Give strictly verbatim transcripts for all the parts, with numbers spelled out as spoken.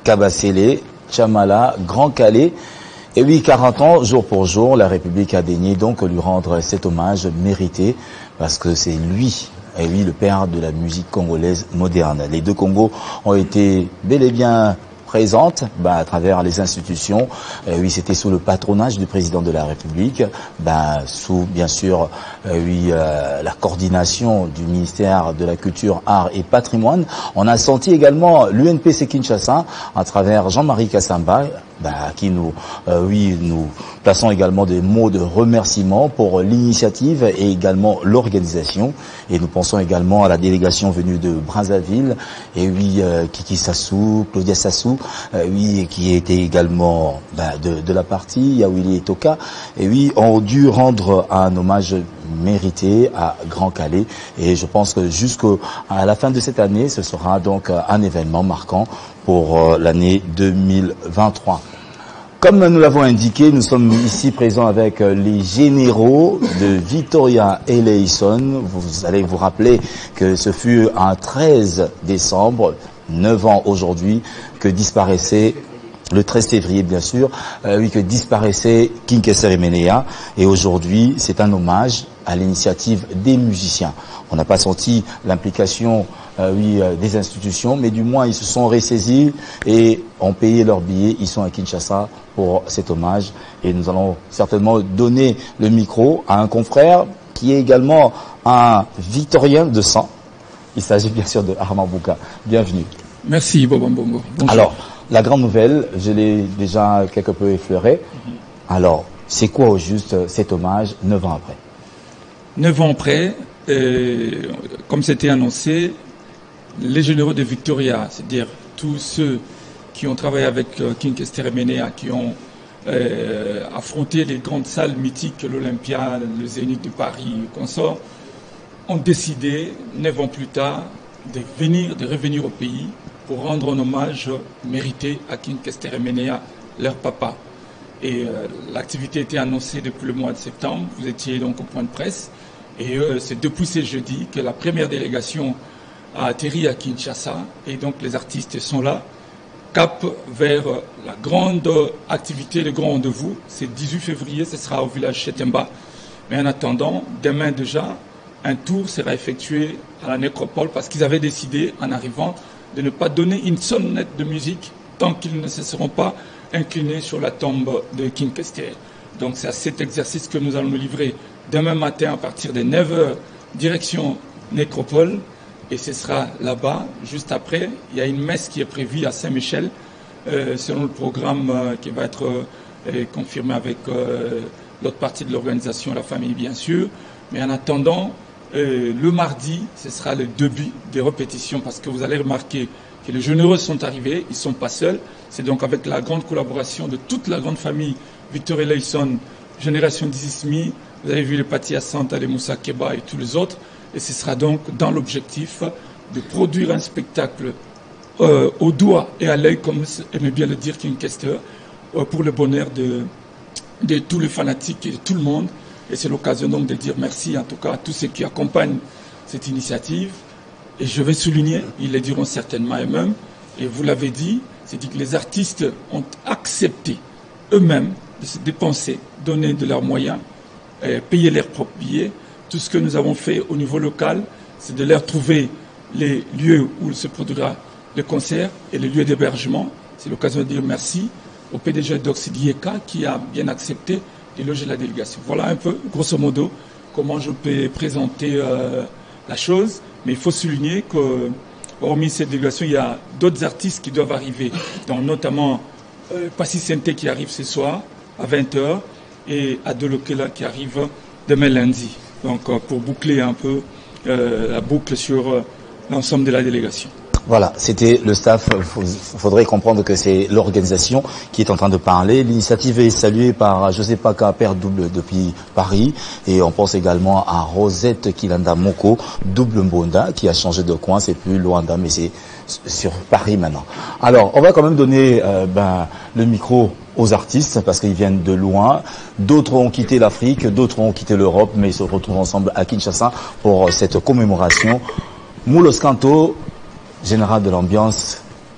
Kabasele, Chamala, Grand Calais. Et oui, quarante ans, jour pour jour, la République a daigné donc lui rendre cet hommage mérité parce que c'est lui, et oui, le père de la musique congolaise moderne. Les deux Congos ont été bel et bien présentes bah, à travers les institutions. Euh, oui, c'était sous le patronage du président de la République, bah, sous bien sûr euh, oui, euh, la coordination du ministère de la Culture, Arts et Patrimoine. On a senti également l'U N P C Kinshasa à travers Jean-Marie Kassamba, bah, à qui nous, euh, oui, nous plaçons également des mots de remerciement pour l'initiative et également l'organisation. Et nous pensons également à la délégation venue de Brazzaville, et oui, euh, Kiki Sassou, Claudia Sassou, euh, oui, qui était également bah, de, de la partie, Yawili et Toka, et oui, ont dû rendre un hommage mérité à Grand Calais. Et je pense que jusqu'à la fin de cette année, ce sera donc un événement marquant pour euh, l'année deux mille vingt-trois. Comme nous l'avons indiqué, nous sommes ici présents avec les généraux de Victoria Eleison. Vous allez vous rappeler que ce fut un treize décembre, neuf ans aujourd'hui, que disparaissait, le treize février bien sûr, euh, oui, que disparaissait King Keseremenea. Et aujourd'hui, c'est un hommage à l'initiative des musiciens. On n'a pas senti l'implication euh, oui, euh, des institutions, mais du moins ils se sont ressaisis et ont payé leurs billets. Ils sont à Kinshasa pour cet hommage. Et nous allons certainement donner le micro à un confrère qui est également un Victorien de sang. Il s'agit bien sûr de Armand Bouka. Bienvenue. Merci, Bobo Mbongo. Alors, la grande nouvelle, je l'ai déjà quelque peu effleurée. Alors, c'est quoi au juste cet hommage neuf ans après? Neuf ans après, euh, comme c'était annoncé, les généraux de Victoria, c'est-à-dire tous ceux qui ont travaillé avec euh, King Keseremenea, qui ont euh, affronté les grandes salles mythiques, l'Olympia, le Zénith de Paris, le consort, ont décidé, neuf ans plus tard, de venir, de revenir au pays pour rendre un hommage mérité à King Keseremenea, leur papa. Et euh, l'activité était annoncée depuis le mois de septembre. Vous étiez donc au point de presse. Et euh, c'est depuis ce jeudi que la première délégation a atterri à Kinshasa. Et donc les artistes sont là, cap vers la grande activité, le grand rendez-vous. C'est dix-huit février, ce sera au village Chetemba. Mais en attendant, demain déjà, un tour sera effectué à la nécropole parce qu'ils avaient décidé, en arrivant, de ne pas donner une sonnette de musique tant qu'ils ne se seront pas inclinés sur la tombe de King Kester. Donc c'est à cet exercice que nous allons nous livrer demain matin à partir de neuf heures, direction Nécropole. Et ce sera là-bas, juste après. Il y a une messe qui est prévue à Saint-Michel, euh, selon le programme euh, qui va être euh, confirmé avec euh, l'autre partie de l'organisation, la famille bien sûr. Mais en attendant, euh, le mardi, ce sera le début des répétitions parce que vous allez remarquer que les généreux sont arrivés, ils ne sont pas seuls. C'est donc avec la grande collaboration de toute la grande famille Victoria Eleison, Génération Dizismi, vous avez vu les Patia Santa, les Moussa Keba et tous les autres. Et ce sera donc dans l'objectif de produire un spectacle euh, au doigt et à l'œil, comme aimait bien le dire King Kester, euh, pour le bonheur de, de tous les fanatiques et de tout le monde. Et c'est l'occasion donc de dire merci en tout cas à tous ceux qui accompagnent cette initiative. Et je vais souligner, ils le diront certainement eux-mêmes, et vous l'avez dit, c'est dit que les artistes ont accepté eux-mêmes de se dépenser, donner de leurs moyens, euh, payer leurs propres billets. Tout ce que nous avons fait au niveau local, c'est de leur trouver les lieux où se produira le concert et les lieux d'hébergement. C'est l'occasion de dire merci au P D G d'Oxidieka qui a bien accepté de loger la délégation. Voilà un peu, grosso modo, comment je peux présenter euh, la chose. Mais il faut souligner que, hormis cette délégation, il y a d'autres artistes qui doivent arriver, donc notamment euh, Passi Sente qui arrive ce soir à vingt heures et Adolokela qui arrive demain lundi. Donc euh, pour boucler un peu euh, la boucle sur euh, l'ensemble de la délégation. Voilà, c'était le staff. Il faudrait comprendre que c'est l'organisation qui est en train de parler. L'initiative est saluée par Joseph Paka, père double depuis Paris. Et on pense également à Rosette Kilanda Moko, double Mbonda, qui a changé de coin. C'est plus Luanda, mais c'est sur Paris maintenant. Alors, on va quand même donner euh, ben, le micro aux artistes parce qu'ils viennent de loin. D'autres ont quitté l'Afrique, d'autres ont quitté l'Europe, mais ils se retrouvent ensemble à Kinshasa pour cette commémoration. Moulos Kanto, général de l'ambiance,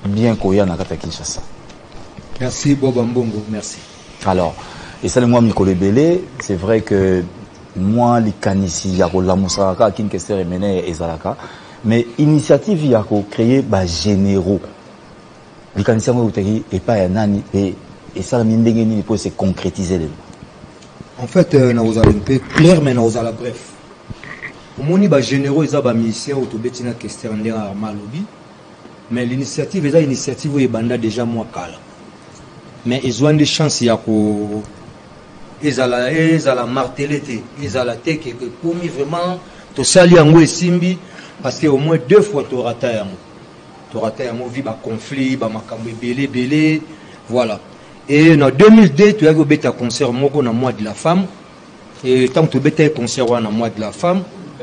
bien koya na kata Kinshasa. Merci Bob Mbongo, merci. Alors, et ça le moi Mikolo Belé, c'est vrai que moi les kanisi ya ko la musaka kin kester emene ezalaka, mais initiative ya ko créer ba généraux. Les kanisi mo utaki et pas ya nani et et ça la mindenge ni pour se concrétiser les. En fait, euh, na vous allez un peu clair mais na vous allez bref. Au moni ba généraux ils ba musiciens autobetina kester ndera malobi. Mais l'initiative est une initiative où il banda déjà moi kala. Mais ils ont des chances ya ko ils ont la ils ont la martelité, ils ont la tête que pour moi vraiment to sali yango esimbi parce que au moins deux fois to rata yango. To rata yango vi ba conflit, ba makambo belé belé, voilà. Et en deux mille deux tu as eu beta concert moko na mois de la femme et tant que beta concert na mois de la femme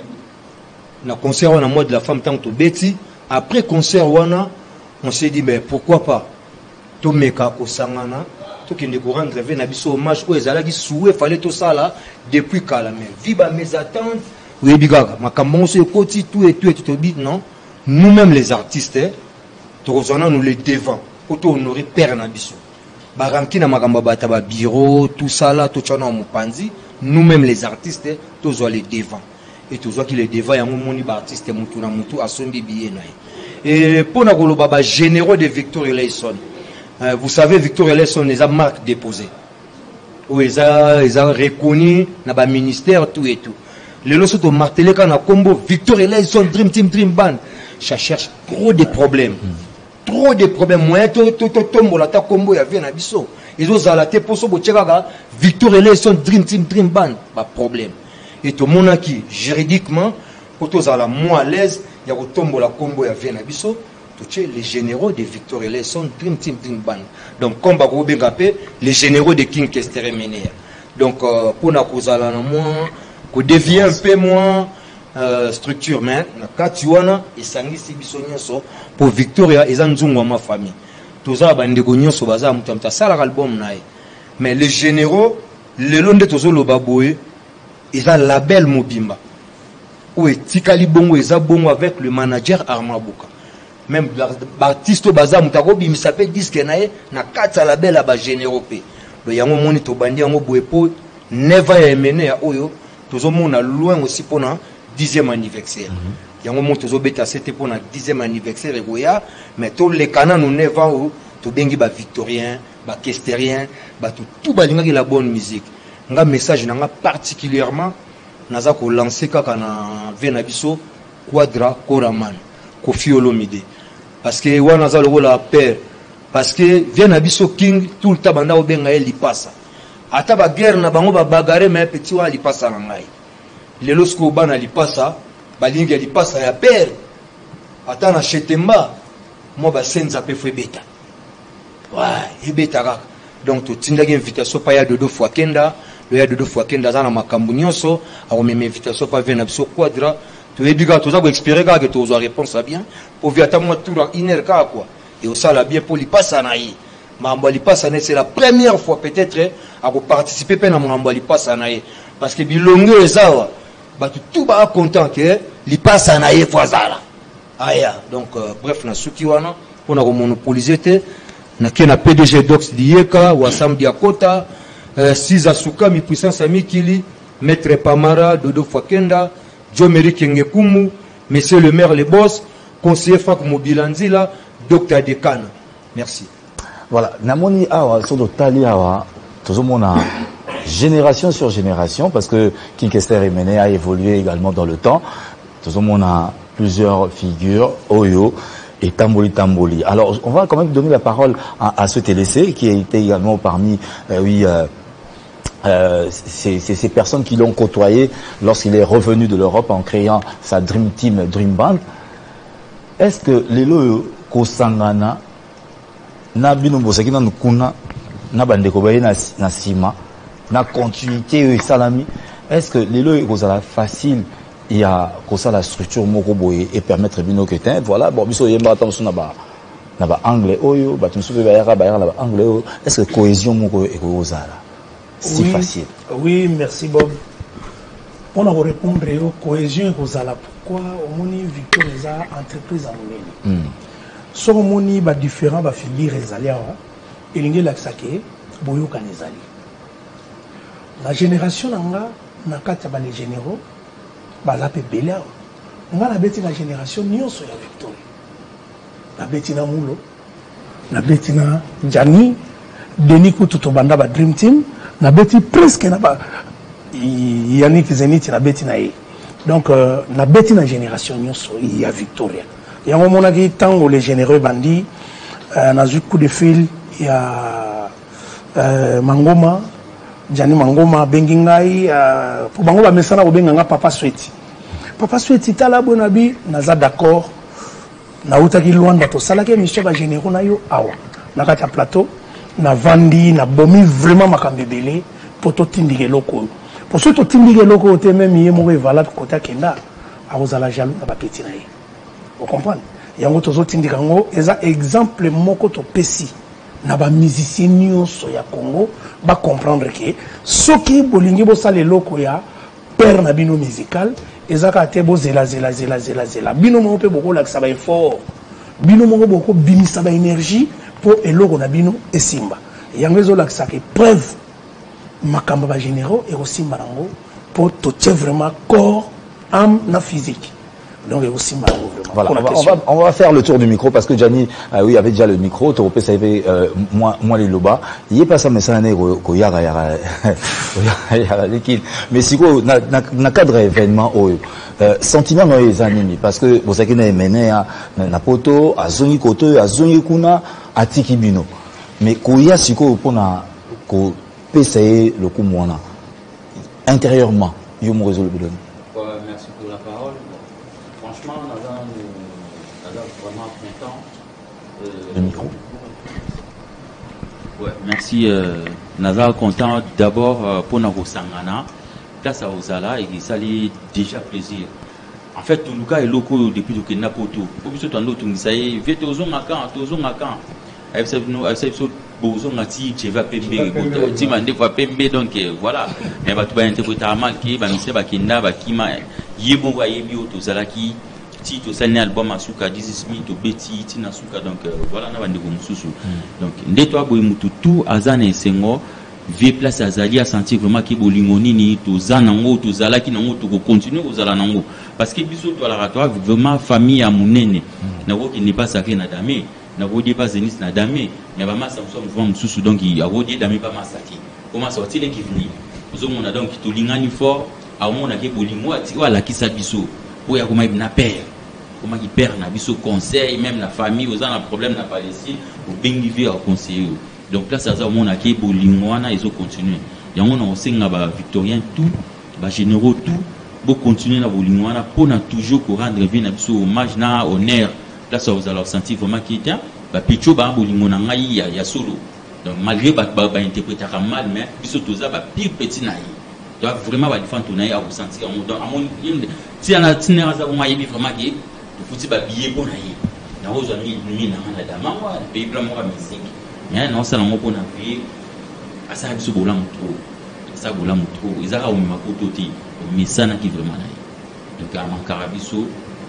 na concert na mois de la femme tant que beti après concert wana on s'est dit mais pourquoi pas to meka ko sangana to kende ko rendre ve na biso hommage ko ezala ki soué fallait tout ça là depuis kala mais viba mes attentes oui bigaga makambo so ekoti tout et tout et tout bit non nous mêmes les artistes to kozana nous les devant auto honorer père na biso baranki na makambo bata ba bureau tout ça là to tchana mo panzi nous mêmes les artistes to zo les devant et tout ça qui les devant ya moni ba artiste mutu na mutu asombi biye na et pour na koloba ba généraux de Victor Eleison. Euh, vous savez, Victor Eleison, les a marque déposée. Où ils ont reconnu dans le ministère, tout et tout. Les lois sont martelés quand on a combo Victor Eleison, Dream Team, Dream Band. Ça cherche trop de problèmes. Mm. Trop de problèmes. Moi, tout, tout, tout, tout, la combo, il y avait un abisso. Ils ont zalaté pour ce Victor Eleison, Dream Team, Dream Band. Pas de problème. Et tout le monde qui, juridiquement, pour tous à la moins à l'aise, il y a un la combo, il y avait un abisso. Les généraux de Victor Eleison, Dream Team, Dream Band. Donc, comme Bago Bengapé, les généraux de King Kester Menea. Donc, euh, pour nous, qu'on devient un peu moins euh, structure, mais quand tu as et sangi si bisonyoso pour Victoria et Zanzunga ma famille. Tout ça, bandegonion so baza mutamta sala album nae. Mais les généraux, le long de tozo lo baboé, ils ont label Mobimba. Où est Tikali Bongo, ils ont bongo avec le manager Armabuka. Même l'artiste baza mutako bimisa pe disque nae na kata la belle ba généraux pe le yango moni to bandi yango boepo never ya mené ya oyo tozo mona loin aussi pour na dixième anniversaire yango mon tozo beta c'était pour na dixième anniversaire goya mais to les canons nous never ou to bengi ba victorien ba kesterien ba tout tout balinga ki la bonne musique nga message nga particulièrement naza ko lancer kaka na vena biso Quadra Koraman Kofi Olomide. Parce que wana za logo la paix parce que vient abiso king tout le temps banda obenga eli passa ata ba guerre na bango ba bagarre mais petit wa li passa na ngai le losko bana li passa ba lingi li passa ya père ata na chetemba mo ba senza pe fwe beta wa e beta ka donc to tinda ge invitation pa ya dodo fois kenda le ya dodo fois kenda za na makambu nyonso a ko meme invitation pa vient abiso Quadra. Tu es biga, tu as expiré que tu as réponse à bien. Pour via ta moi tout une heure quoi. Et au ça bien pour lui passer à naï. Mambali passe à c'est la première fois peut-être à participer à Mambali passe à naï. Parce que bilongo et ça, bah tout va content que li passe à naï fois ça. Aya. Donc euh, bref na suki wana pour na monopoliser te na qui na P D G Dox Dieka ou Sam Diakota euh, six Asuka mi puissance ami Kili Maître Pamara Dodo Fakenda Jomeri Kengekumu, Monsieur le maire, les boss, conseiller Fak Mobilanzila, docteur Dekana. Merci. Voilà. Namoni Awa, sur le Tali Awa, tout le monde a génération sur génération, parce que King Kester Emene a évolué également dans le temps. Tout le monde a plusieurs figures, Oyo et Tamboli Tamboli. Alors, on va quand même donner la parole à, à ce T L C, qui a été également parmi, euh, oui, euh, Euh, c'est ces personnes qui l'ont côtoyé lorsqu'il est revenu de l'Europe en créant sa Dream Team, Dream Band. Est-ce que les lois Kosangana, na bino bosaki na nkuna, na bandeko baye na na sima, na continuité et salami, est-ce que les lois Kosala facile il y a Kosa la structure moko boye et permettre bino que voilà bon biso yemba attention na ba na ba anglais oyo ba tumsu ba yara ba yara na ba anglais oyo, est-ce que cohésion moko e Kosala si oui, facile. Oui, merci Bob. On a répondre aux cohésion aux ala pourquoi au moni Victor les a entreprise à Moulin. so moni ba différent ba figure ezalia elingi laksake boyo kanezali la génération nanga na kati ba les généraux ba la pe belea nga na beti na génération nyonso ya Victoria na beti na mulo na beti na Jani Denis Kutu to banda ba Dream Team na beti presque na ba Yannick Zenith na beti na ye donc euh, na beti na génération nyonso ya Victoria ya mona ki tango les généreux bandits euh, na coup de fil ya euh, Mangoma Jani Mangoma bengi ngai euh, pour bango ba mesana ko benga nga Papa Sweti Papa Sweti tala bonabi naza d'accord na utaki Luanda to salaki mission ba généraux na yo awa na kata plateau na vandi na bomi vraiment makambebele pour to tindike loko pour ce to tindike loko te même yé mo valable côté kenda a ozala jaloux na ba petit na ye vous comprenez yango tozo tindika ngo eza exemple moko to pesi na ba musicien nyonso ya Congo ba comprendre que soki bolingi bo sale loko ya père na bino musical ezaka te bo zela zela zela zela zela bino mo pe boko la ba effort bino mo boko bimisa ba énergie pour eloko na bino esimba yango ezola que preuve makamba ba généraux et aussi marango pour toucher vraiment corps âme na physique donc aussi marango vraiment voilà, on va, on, va, on va faire le tour du micro parce que Gianni euh, oui avait déjà le micro Toropé ça avait euh, moi moi les loba il est pas ça mais ça n'est ko yara yara yara l'équipe mais si quoi na na cadre événement oyo euh, sentiment no ezanimi parce que vous savez na mené na poto azongi koto azongi kuna atiki bino mais koya siko pona ko pessayer le coup mona intérieurement yo mo résoudre le ouais, merci pour la parole franchement Naza Naza vraiment content euh, le micro ouais merci euh, Naza content d'abord euh, pour na sangana place à Ozala et ça lui déjà plaisir en fait tout le cas est loco depuis que Napoto au biso tando tungisaye vite ozo makan tozo makan avec ça nous avec ça bozo ngati cheva pembe ti mande fa pembe donc voilà mais ba tu ba interpréter mal ki ba mise ba kinda ba kima yebo wa yebi o tozala ki ti to sali album asuka dix-six mille to beti ti na suka donc voilà na bande ko mususu donc ndeto boy mutu tout azana esengo vie place azali a sentir vraiment ki bolingo nini to zanango to zala ki nango to ko continuer ozala nango parce que biso to la ratoire vraiment famille ya munene na ko ki n'est pas sacré na dame na vodi pas Zenith na dame mais ba masa so mouvement mususu donc il a vodi dame pas masaki comment sortir les qui venir ozo mona donc to lingani fort a mona ke bolingo ati wala ki sa biso po ya koma na père comment il perd na biso conseil même la famille aux un problème na Palestine au bengi vie au conseiller donc là ça ça mona ke bolingo wana ils ont continuer yango na osenga ba victorien tout ba généraux tout bo continuer na bolingo wana pour na toujours ko rendre vie na biso hommage na honneur. Là, ça vous allez sentir vraiment qu'il y a un picho ba bolingo na ngai ya ya solo donc malgré ba ba interpréter mal mais biso toza ba pire petit na yi donc vraiment ba défendre ton na ressentir donc à mon si ana tinera za ko mayibi vraiment que to futi ba biye ko na yi na ozo mi mi na na dama wa pe bla mo ba musique mais non ça na mo pona vie asa biso bola mutro asa bola mutro izaka o makoto ti mais ça na ki vraiment na yi donc à man karabiso.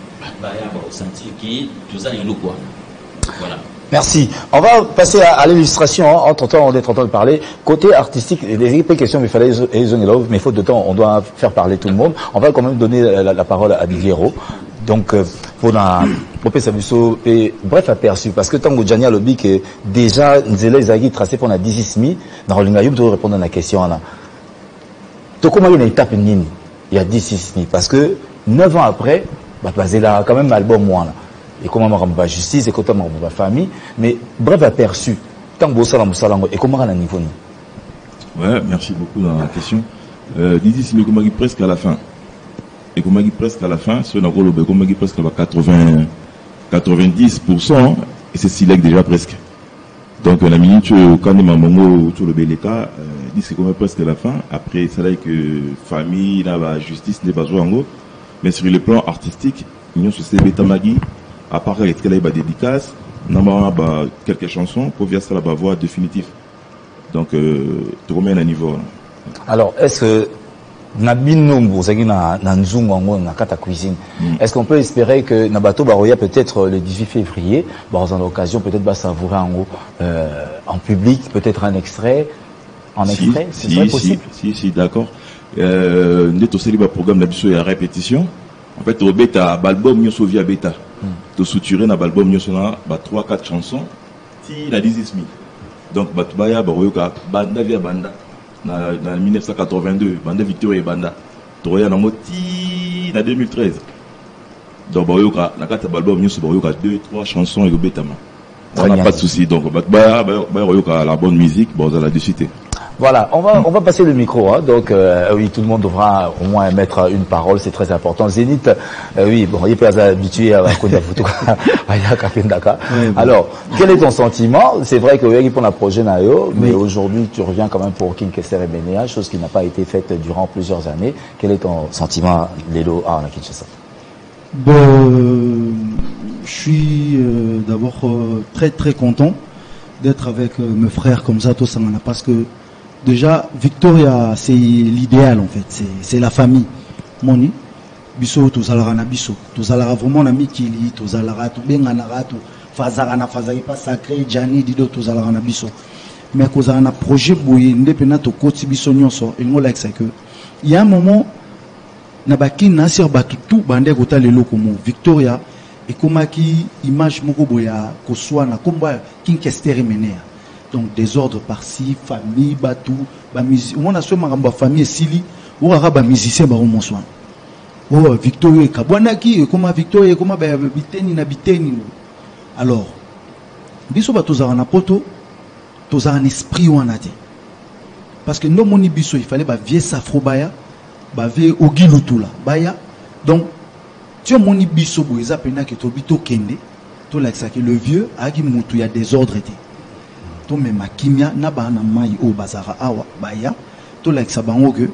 Voilà. Merci. On va passer à, à l'illustration. Hein. Entre-temps, on est en train de parler. Côté artistique, il y a des questions, mais il fallait mais faute de temps, on doit faire parler tout le monde. On va quand même donner la, la parole à Didiero. Donc, euh, pour un bref aperçu, parce que tant que Gianni a le dit que déjà, Nzela Izagi tracé pour la dix-six mille, dans le Lingayum, tu répondre à la question. Là. Donc, comment il y a une étape nine il y a dix-six mille? Parce que neuf ans après, bah, basé là, quand même, album, moi, là. Et comment on va justice, et comment on va famille. Mais, bref, aperçu. Tant que vous savez, et comment on a un niveau? Ouais, merci beaucoup dans la question. Euh, dix-six mille, comment il presque à la fin. Et comment il presque à la fin, c'est un rôle, comment il presque à quatre-vingts, quatre-vingt-dix pour cent, et c'est Silek déjà presque. Donc, on a mis, quand on a mis sur le Beleka, dit que comment presque à la fin. Après, c'est là que famille, la justice n'est pas joué en gros. Mais sur le plan artistique, il y a ce Beta Magui, à part qu'il y a des dédicaces, il y a quelques chansons pour voir ça la voix définitive. Donc, euh, tu remets à un niveau. Alors, est-ce que Nabinongo, c'est na nanzungo na kata cuisine. Est-ce qu'on peut espérer que Nabato Baroya peut-être le dix-huit février, bah, dans l'occasion peut-être va savourer en gros euh, en public, peut-être un extrait, en si, extrait, c'est si, possible. Si, si, si d'accord. Euh, nous aussi le programme d'habitude et la répétition. En fait, au bêta, l'album nous sauve via bêta. De soutirer na l'album nous sonna bah trois quatre chansons. Si la dix-huit mille. Donc Batubaya Baroya banda via banda. En mille neuf cent quatre-vingt-deux, Banda Victoria et Banda. Troya na moti en deux mille treize. Donc Baroya na quatre albums nous sur Baroya deux trois chansons et le bêtama. On n'a pas de souci. Donc Batubaya Baroya la bonne musique, bon on a la discuté. Voilà, on va, on va passer le micro, hein. Donc euh, oui, tout le monde devra au moins mettre une parole, c'est très important. Zénith, euh, oui, bon, il est pas habitué à la photo. Alors, quel est ton sentiment? C'est vrai que oui, pour la projet Nayo, mais oui. Aujourd'hui, tu reviens quand même pour King Kester et Benea, chose qui n'a pas été faite durant plusieurs années. Quel est ton sentiment, Lelo, à la Kinshasa? Bon, euh, je suis euh, d'abord euh, très très content d'être avec euh, mes frères comme ça, tout ça, parce que déjà, Victoria, c'est l'idéal en fait, c'est la famille. Moni, biso, tous alara biso, tous alara vraiment nami kili, tous alara tout benganara tout, fazarana fazari pas sacré, Gianni dido tous alara biso. Mais cause un projet bouillé, ndepena to koti biso nyonso, et moi like ça que il y a un moment, nabaki nasir batu tout bande kota lelo comme Victoria et comme qui image moko boya koswa na komba King Kester Menea. Donc désordre par-ci, famille, batou, ba musique. On a ce maramba famille Sili, ou arabe musicien ba monsoin. Oh Victoria Kabwanaki, comment Victoria, comment ba biteni na biteni. Alors, biso ba tozara na poto, tozara un esprit ou anate. Parce que non moni biso, il fallait ba vie safro baya, ba vie ogilutula baya. Donc, tu moni biso boeza pena que to bito kende, to like ça que le vieux agi mutu ya désordre était. To me makimia na bana mai o bazara awa baya to like ça bango que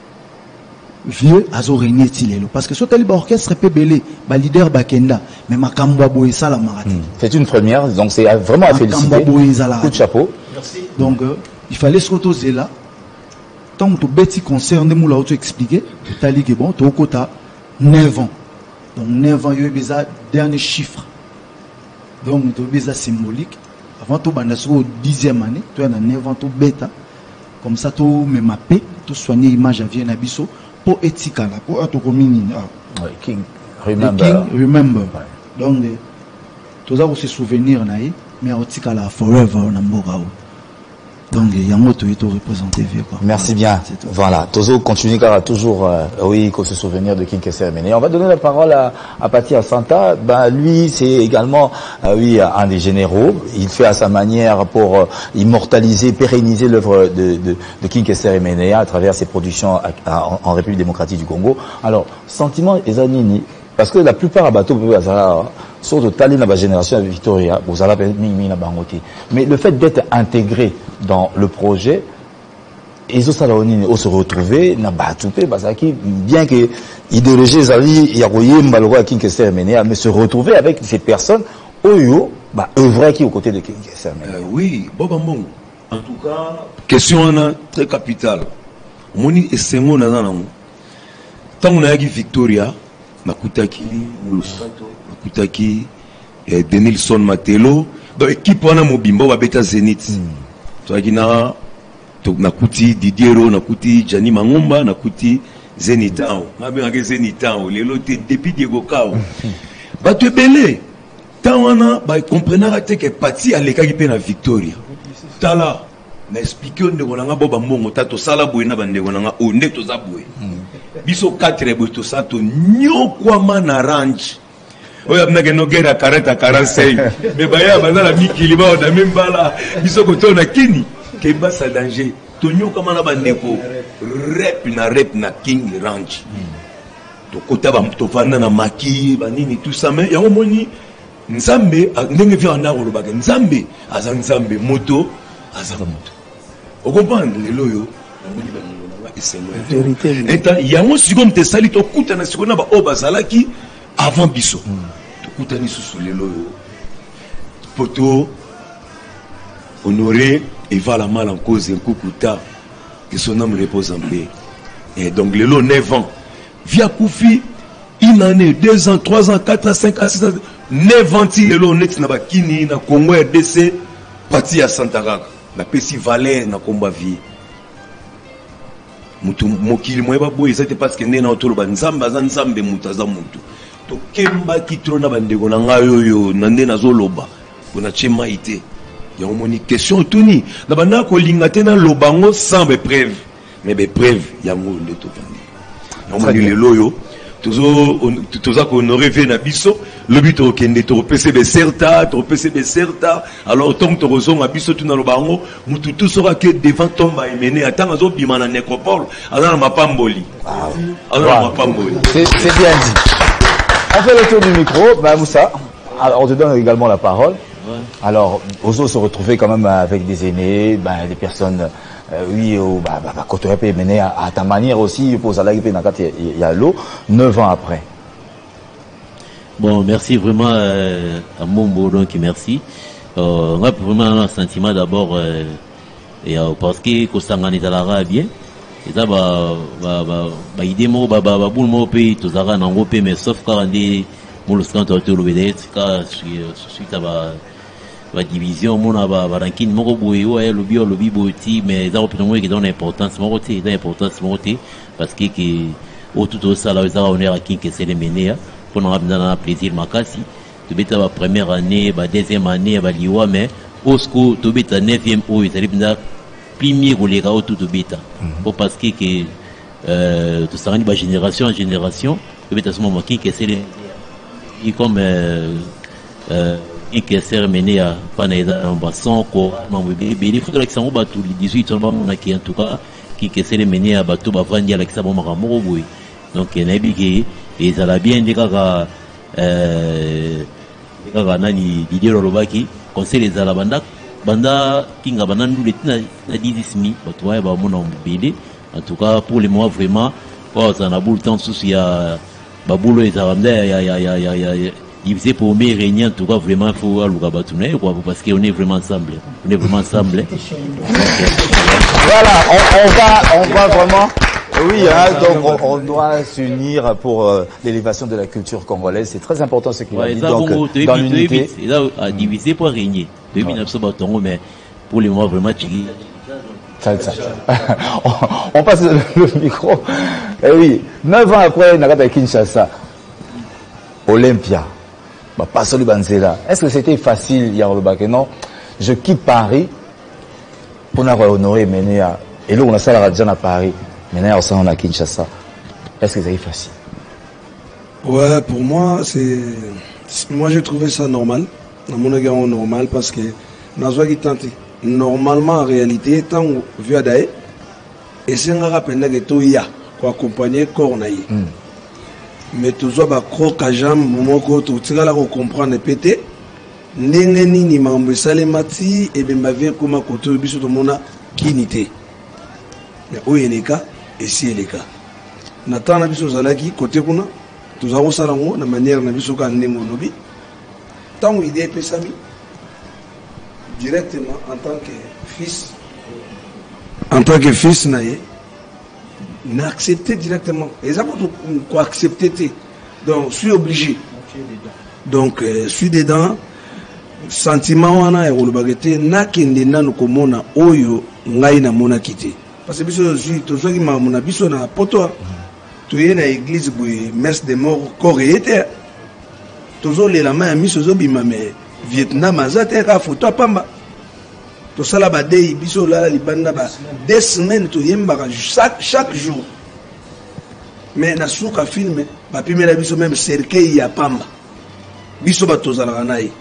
vieux azo régner tilelo parce que so tali ba orchestre pe belé ba leader bakenda mais makamba boye sala marati. C'est une première, donc c'est vraiment à féliciter. Coup de chapeau. Merci. Donc euh, il fallait se reposer là. Tant que petit concert de moula auto expliquer tali que bon to kota neuf ans. Donc neuf ans yo beza dernier chiffre. Donc to beza symbolique. Avant tout, on a au dixième année, tu as un neuf tout bêta, comme ça, tu me mappé, tu soigner l'image à Vienne Abisso, pour éthique là, pour être commun. King, remember. King, remember. Donc, tu as aussi souvenir, mais éthique là, forever, on a beau. Donc, il y a un mot qui est représenté. Merci bien. Voilà. Tozo continue car toujours, euh, oui, il faut se souvenir de King Kester Menea. On va donner la parole à, à Pati Asanta. Ben, lui, c'est également, euh, oui, un des généraux. Il fait à sa manière pour euh, immortaliser, pérenniser l'œuvre de, de, de King Kester Menea à travers ses productions à, à, en, en République démocratique du Congo. Alors, sentiment Ezanini, parce que la plupart à bateau peuvent surtout tali dans la génération de Victoria, vous allez mais le fait d'être intégré dans le projet, ils ont se retrouver dans Batoupe, bien que idéologie Zali, Yaroye, Mbaloua, King Kester Menea, mais se retrouver avec ces personnes, Oyo, bah, œuvrer qui aux côtés de King Kester Menea. Euh, oui, Bobambon. En tout cas, question très capitale. Moni et Sengo Nazanamo. Tant qu'on a eu Victoria, Makutaki, Moulosanto, Makutaki, Denilson Matelo, dans l'équipe on a Mobimbo, Babeta Zenith. Tu as dit na, Nakuti Didiero, Nakuti Gianni Mangomba, Nakuti Zenitao. Mabe ngé Zenitao, les lots depuis Diego Kao. Bah tu es belé. Tant on a, bah comprenez que parti à l'écart qui na Victoria. Tala, na expliqué on de on a boba mbongo, tato sala bouena bande on a on est aux aboués. Biso quatre boto sato nyokwa mana ranch oya mnage no gera quarante quarante-cinq mais baya bana mikili ba na membala biso ko tona kini ke basa danger to nyokwa mana bandeko rep na rep na King Ranch to kota ba to fana na maki banini tout ça mais ya omoni nzambe ndenge via na ko lobaka nzambe aza nzambe moto aza moto o comprendre le loyo il y a un second te sali to kuta na sikona ba obazalaki avant biso to kuta ni sous les loyo poto honoré et va la mal en cause un kukuta que son âme repose en paix Et donc, les lots neuf ans. Via Koufi, une année, deux ans, trois ans, quatre ans, cinq ans, six ans, neuf ans, les lots net na bakini, na Congo R D C, parti à Santaraka. Na Pessi Valais, na combat vie. Mutu mokili moyeba boye c'était parce que nena otolo ba nzamba za nzambe mutaza mutu. To kemba kitrona bandeko na ngayo yo nande nazoloba. Bona chema ite. Ya omoni question tuni. Na banda ko linga tena lobango sans be preuve. Mais be preuve yango nde to tandi. Na omoni le loyo. Toujours toujours qu'on aurait fait na biso le but au kende to P C B certa to P C B certa alors tant que raison à biso tout dans le bango mutu tout sera que devant tomba et mené attends azo bima na nécropole alors ma pamboli alors ma pamboli c'est c'est bien dit. On fait le tour du micro. Ben Moussa, alors on te donne également la parole. Ouais. Alors Ozo se retrouver quand même avec des aînés, ben des personnes Euh, oui, au bah, bah, quand tu as pu mener à, à ta manière aussi, pour ça, il y a l'eau, neuf ans après. Bon, merci vraiment euh, à mon beau donc merci. Euh, on a vraiment un sentiment d'abord, euh, et euh, parce que quand ça en est à la bien, et ça bah bah bah bah idée moi bah bah bah boule moi pays tout ça en Europe mais sauf quand on dit mon le scanner tout le bédé, quand suite à bah la division mon aba barankin moko boye ouais le bio le biboti mais ça opinion moi qui donne importance moi côté donne importance moi côté parce que que au tout ça là ça on est à qui que c'est les mener pour nous avoir un plaisir makasi tu beta la première année ba deuxième année ba liwa mais au sco tu beta neuvième au ils arrivent premier ou les gars au tout beta pour parce que que euh tout ça ba génération en génération tu beta ce moment qui que c'est les comme euh, euh et qui s'est mené à Panaïda en basson, il faut que l'Alexandre Batou, les dix-huit, on a qui en tout cas, qui s'est mené à Batou, Bavandi, Alexandre Maramoui. Donc, il y a un et ça l'a bien dit qu'à Nani, Didier Rolobaki, conseil les Alabanda, Banda, King Abanandou, les dix-huit, Batou, et Bamon en tout cas, pour les mois vraiment, ça n'a pas le temps de souci à Baboulo et Zarandé, il y a divisé pour mes réunions, en tout cas, vraiment, il faut aller au Batouné, parce qu'on est vraiment ensemble. On est vraiment ensemble. Voilà, on, on va, on va vraiment. Oui, hein, donc on, on doit s'unir pour euh, l'élévation de la culture congolaise. C'est très important ce qu'il a dit. Donc, dans l'unité. Et là, à diviser pour régner. deux mille neuf cents bâtons, mais pour les mois, vraiment, tu dis. on, on passe le, le micro. Et oui, neuf ans après, Nagata Kinshasa, Olympia. Bah, pas seulement Banzela. Est-ce que c'était facile, Yarolobake? Non. Je quitte Paris pour honorer Ménéa. Et là, on a ça la radio à Paris. Ménéa, on a Kinshasa. Est-ce que c'était facile? Ouais, pour moi, c'est. Moi, j'ai trouvé ça normal. Dans mon égard, normal parce que. Normalement, en réalité, tant vu à Daï, et c'est un rappel que tout y a pour accompagner Cornaï. Mais toujours ba croque à jam momoko to tira la comprendre pété ndenge nini mambo salemati et ben ba vie comme koto biso to mona kinité ya oyeleka et si eleka natana biso zalaki côté kuna tozako salango na manière na biso ka ndemo lobi tant idée pesami directement en tant que fils en tant que fils naïe n'accepter directement. Et ça, quoi accepter. Donc, je suis obligé. Donc, je suis dedans. Sentiment, on a un bagage. Na kende na no komona oyo ngai na mona kité. Parce que biso suis to soki ma mona biso na poto. To ye na église boye messe de mort coréité. Toujours les la main miso zo bima mais Vietnam azate ka photo pamba. To sala ba dei biso la libanda ba des semaines to yemba chaque chaque jour mais na suka filme ba pimela biso même cercueil ya pamba biso ba to zala nayi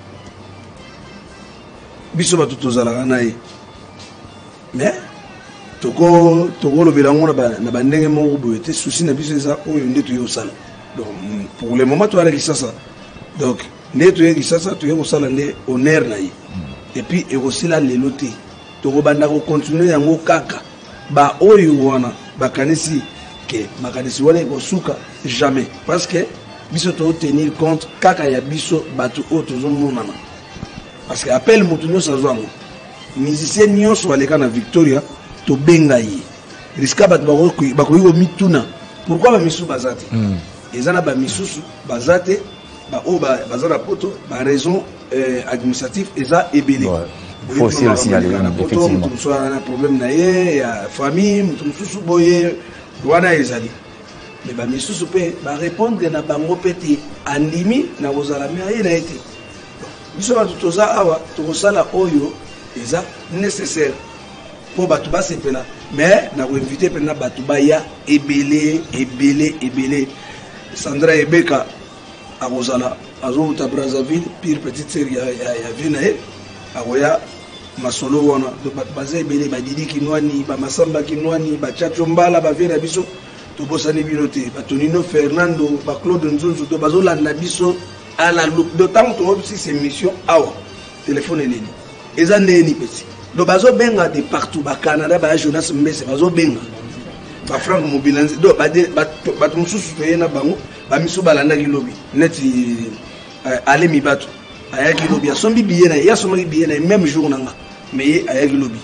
biso ba to zala nayi mais to ko to ko lo bilango na ba na ba ndenge mo bo te souci na biso ça o yonde to yo sala donc pour le moment to ala kisasa donc ne to yo kisasa to yo sala ne honneur nayi. Et puis, et aussi là, les lotés. Tu vas continuer à nous kaka. Bah, oyo wana, bah, kanesi, que, ma kanesi wana, ko souka, jamais. Parce que, biso to tenir compte, kaka ya biso, batu o tozo monana. Parce que, appel moutounyo sa zwango. Musicien nyon soit les cas na Victoria, to benga yi. risque ba ba ko mituna pourquoi ba misu bazate ezana ba misusu bazate ba o ba bazana poto ba raison administrative eza ebele. Il faut aussi le signaler, effectivement. Il y a un problème, il y a une famille, il y a un ezali. Mais les gens peuvent répondre à bango pété andimi na bozala mais na été. Biso ba tutoza awa tokosala oyo eza nécessaire pour batu ba sepela. Mais na ko inviter pe na batu ba ya ebele ebele ebele. Sandra Ebeka a bozala azo ta Brazzaville pire petite série ya ya vinae akoya masolo wana to baze ebele badidi kinwani ba masamba kinwani ba chacho mbala ba vera biso to bosani bilote ba Tonino Fernando ba Claude Nzunzu to bazolanda biso à la loupe d'autant to aussi ces missions awa téléphone eleni eza ndeni pesi do bazo benga de partout ba Canada ba Jonas Mbese bazo benga ba Frank Mobilanzi do ba de ba to mususu to yena bango ba miso balanda kilobi neti ale mi bato ayaki lobi asombi biye na ya sombi biye na même jour nanga mais ayaki lobi.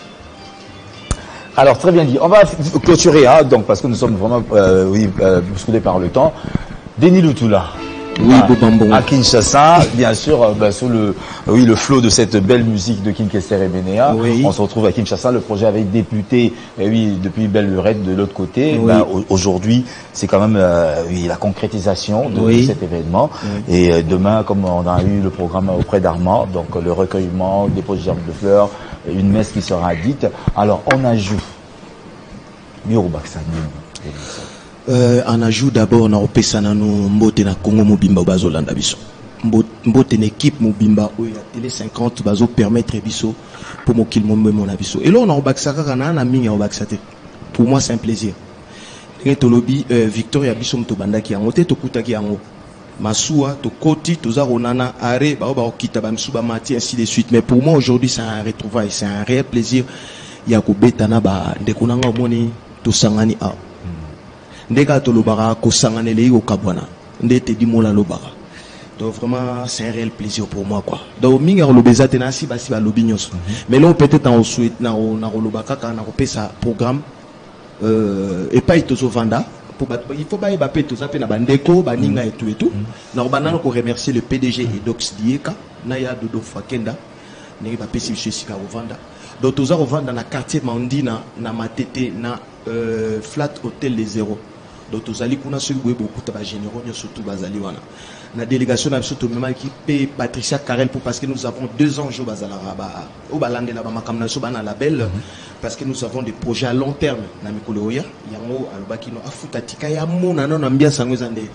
Alors très bien dit, on va clôturer hein, donc parce que nous sommes vraiment euh, oui euh, bousculés par le temps. Denis Lutula. Oui, à, à Kinshasa, bien sûr, euh, bah, sous le oui le flot de cette belle musique de King Kester et Benea, oui. On se retrouve à Kinshasa. Le projet avait débuté, eh oui, depuis Belle Lurette de l'autre côté. Oui. Ben, aujourd'hui, c'est quand même euh, oui la concrétisation de, oui. de cet événement. Oui. Et euh, demain, comme on a eu le programme auprès d'Armand, donc le recueillement, dépôt de germes de fleurs, une messe qui sera dite. Alors on ajoute Mirobaksani. Euh, on ajoute d'abord na opesana no mbote na Congo mobimba bazolanda biso mbote na équipe mobimba o ya télé cinquante bazo permettre biso pour mokil momemo na biso et là on a obakisaka kana na mingi obakisate pour moi c'est un plaisir ngeto lobi euh, Victoria biso mto bandaki yango te to kutaki yango masua to koti to za ronana are ba ba okita ba msuba mati ainsi de suite mais pour moi aujourd'hui c'est un retrouvaille c'est un réel plaisir ya ko betana ba ndeko nanga omoni to sangani a ndeka to lobara ko sanganele yo kabwana ndete di mola lobara donc vraiment c'est un réel plaisir pour moi quoi donc minga lobeza tena si basi ba lobi nyos mais là peut-être en souhaite na na lobaka ka na kopesa programme euh et pas itozo vanda pour il faut ba ba peto za pe na bandeko baninga et tout et tout na banana ko remercier le P D G et Dox Dieka na ya Dodo Fakenda ne ba pesi chez Sika vanda donc toza vanda na quartier Mandina na Matete na euh, Flat Hotel les Zéro. Donc tous allez kuna sur beaucoup de généraux surtout bazali wana la délégation na surtout même qui Patricia Carrel pour parce que nous avons deux enjeux bazala ba au balande là ba makamna so bana label parce que nous avons des projets à long terme na mikolo ya yango alobaki no afuta tika ya mona non ambiance ngozande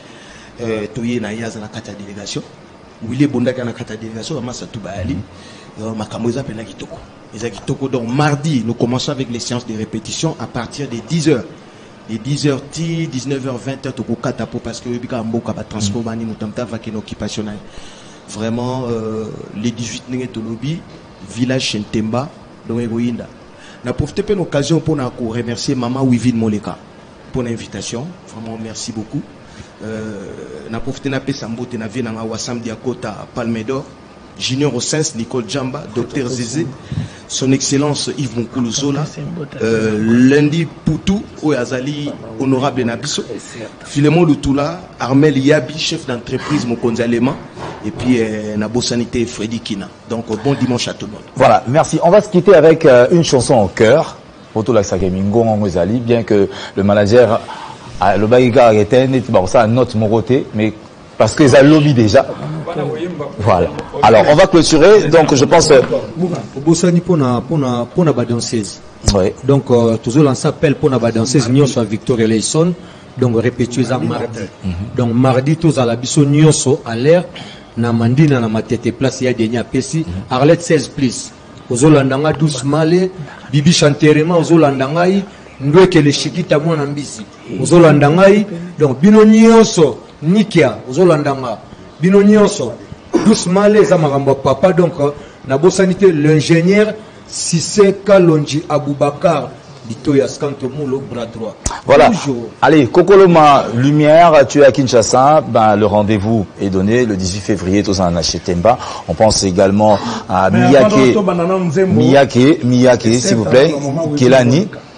euh toye na yaza na kata délégation wile bondaka na kata délégation ba masa tubali makambo za pena kitoko eza kitoko donc mardi nous commençons avec les séances de répétition à partir de dix heures. Les dix heures, dix-neuf heures, vingt heures, tout cas parce que le Mboka va transformer nous va une occupation. Vraiment, euh, les dix-huit n'engagent lobby, village Chentemba, donc Egoïnda. N'a profité de l'occasion pour nous remercier Maman Wivine Moleka pour l'invitation. Vraiment, merci beaucoup. Euh, n'a profité de la Sambote na vie na Wassam Diakota Palme d'Or. Junior Ossens, Nicole Djamba, Docteur Zézé, son Excellence Yves Moukoulouzola, euh, Lundi Poutou, Oyazali, Honorable Nabiso, Philemon Lutula, Armel Yabi, chef d'entreprise Mokonzalema, et puis euh, Nabo Sanité Freddy Kina. Donc bon dimanche à tout le monde. Voilà, merci. On va se quitter avec euh, une chanson en chœur, Poto Laxakemingo Ngozali, bien que le manager, euh, le Baïga arrêté, n'est pas ça, note Moroté, mais parce qu'ils ont lobby déjà. Voilà. Alors, on va clôturer. Donc, je pense. Bosani pour na pour na pour na danseuse. Oui. Donc, toujours on s'appelle pour na danseuse nyonso Victoria Leison. Donc, répétez ça mardi. Donc, mardi tous à la biso nyonso à l'air na mandina na matete place ya denya pesi Arlette seize plus. Ozolandanga douze malé bibi chanterema ozolandangai ndweke le shikita mwana mbisi. Ozolandangai donc bino nyonso Nikia, Ozolandanga, Bino Nyonso, doucement les amarambo papa, donc, Nabo Sanité, l'ingénieur Sissé Kalonji Aboubakar, Ditoya Skantomo, le bras droit. Voilà. Bonjour. Allez, Kokoloma, lumière, tu es à Kinshasa, ben, le rendez-vous est donné le dix-huit février, tous en Achetemba. On pense également à Miyake, Miyake, Miyake, s'il vous plaît, Kelani.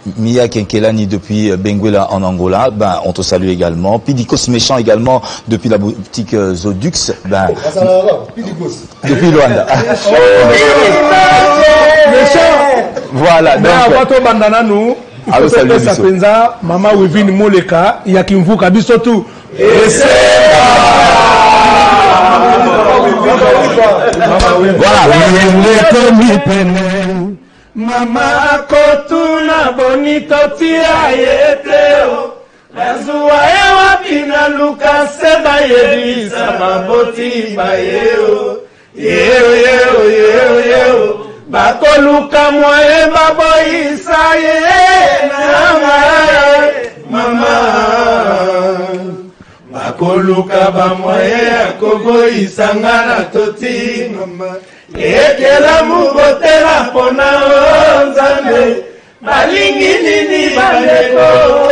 Mia Kenkelani depuis Benguela en Angola, ben, on te salue également. Pidikos Méchant également depuis la boutique euh, Zodux, ben, depuis Luanda. Voilà. Donc, alors salut Sapenza, Mama Wivini Moleka, Yakimvuka Bisotu. Mama kotuna bonito tia yeteo Lazua ewa pina luka seba yedisa maboti bayo Yeo yeo yeo yeo Bako luka mwae babo isa ye Nama mama Bako luka ba mwae akobo isa ngana toti mama Ekela mubotela pona onzame Balingi nini bandeko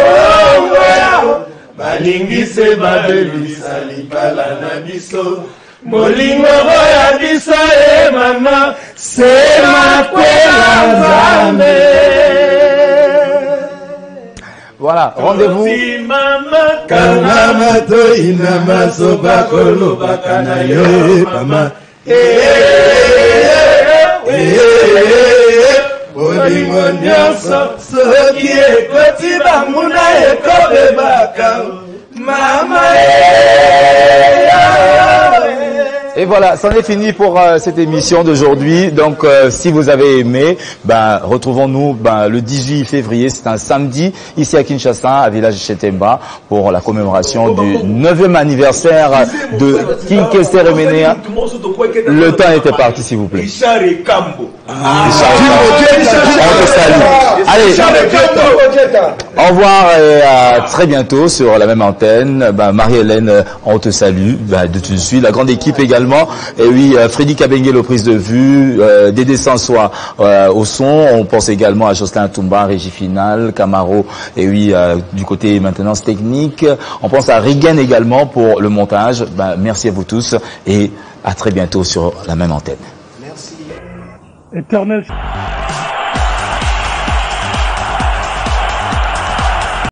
Balingi se babelisa libala na biso Molingo ya biso e mama Se makwela nzambe. Voilà, rendez-vous. Kanama to inama soba kolo bakana yo mama. Olingo nyonso soki ekoti bamuna ekobebaka mama. Et voilà, c'en est fini pour euh, cette émission d'aujourd'hui. Donc, euh, si vous avez aimé, ben, retrouvons-nous ben, le dix-huit février, c'est un samedi, ici à Kinshasa, à Village Chetemba, pour la commémoration du neuvième anniversaire de King Kester Emenea. Le temps était parti, s'il vous plaît. Richard et Cambo. On te salue. Allez, au revoir et à très bientôt sur la même antenne. Ben, Marie-Hélène, on te salue ben, de tout de suite. La grande équipe également. Et oui, euh, Freddy Kabengel aux prises de vue, euh, Dédé Sansois euh, au son. On pense également à Jocelyn Toumba, régie finale, Camaro, et oui, euh, du côté maintenance technique. On pense à Rigen également pour le montage. Ben, merci à vous tous et à très bientôt sur la même antenne. Merci. Éternel.